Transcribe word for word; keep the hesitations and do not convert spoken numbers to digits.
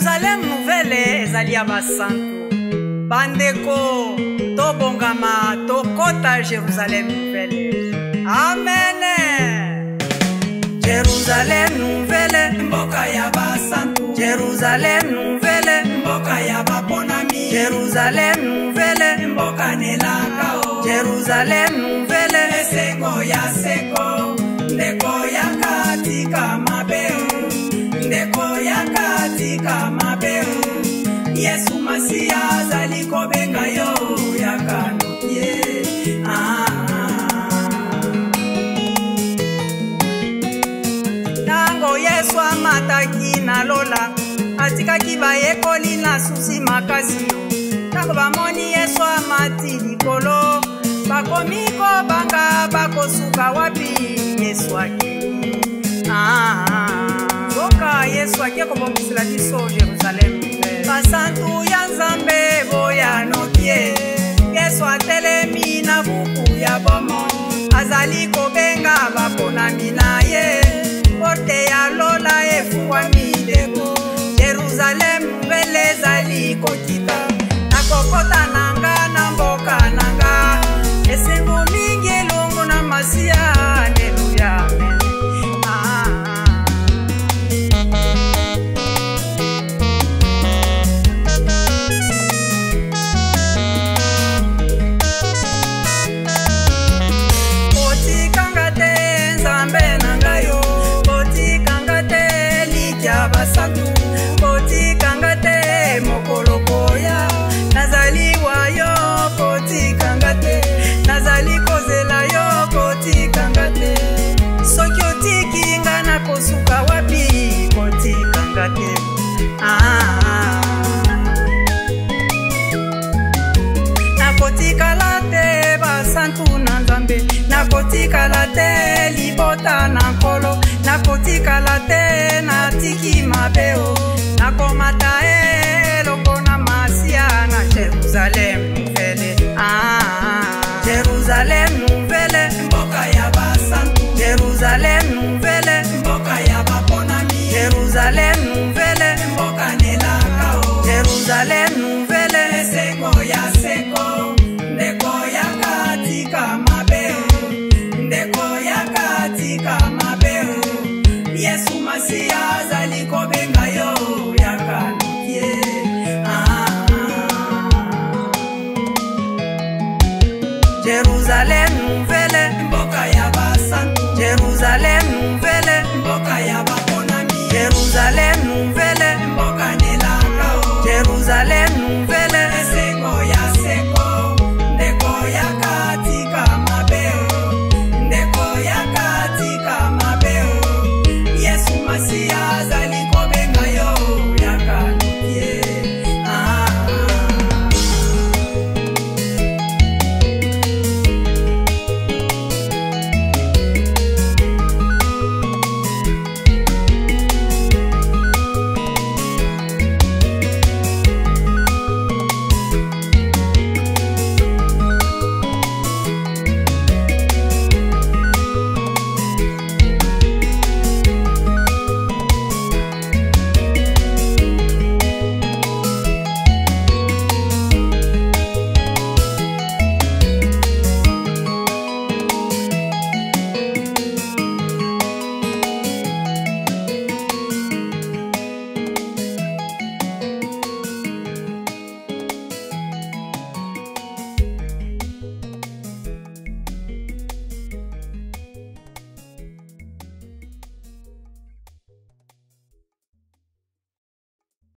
Jerusalem nouvelle ezali ya basantu bandeko tobongama tokota Jerusalem nouvelle. Amen. Jerusalem nouvelle mboka ya basantu, Jerusalem nouvelle mboka ya baponami, Jerusalem nouvelle mboka nelaka o, Jerusalem nouvelle eseko ya seko ndeko ya katika mabeo, ndeko ya katika mabeo. Yesu Masia azali kobenga yo ya kanopie. Ah, tango Yesu amataki na lola atikaki bayekoli na susi makasi yo. Tango bamoni Yesu amati likolo bakomiko banga bakosuka wapi Yesu aki. Ah, soka Yesu aki kobongisela biso Jerusalem. Basantu ya Nzambe boya nokie, Yesu atelemi na buku ya bomo, azali kobenga baponami na ye, porte ya lola efuwami deko. Jerusalem nouvelle ezali kokita, nakokota nanga na mboka nanga, esengo mingi elongo na Masia. Haleluya. Koti kangate mokolo koya nazali wa yo, koti kangate nazali kozela yo, koti kangate soki otiki nga na kosuka wapi, koti kangate. Ah, nakotikala te basantu na Nzambe, nakotikala te libota na nkolo, nakotikala te natiki mabeo, nakomata elongo na Masia na Jerusalem nouvelle. Ah, Jerusalem nouvelle mboka ya basantu, Jerusalem nouvelle mboka ya baponami, Jerusalem nouvelle mboka nelaka o, Jerusalem nouvelle eseko ya seko ndeko ya katika mabeo, ndeko ya katika mabeo. Yesu Masia azali kobenga yo ya kanopie. Ah, Jerusalem nouvelle